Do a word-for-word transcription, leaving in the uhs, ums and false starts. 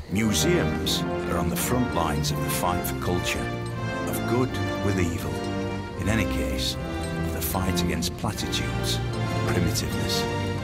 Museums are on the front lines of the fight for culture, of good with evil. In any case, of the fight against platitudes and primitiveness.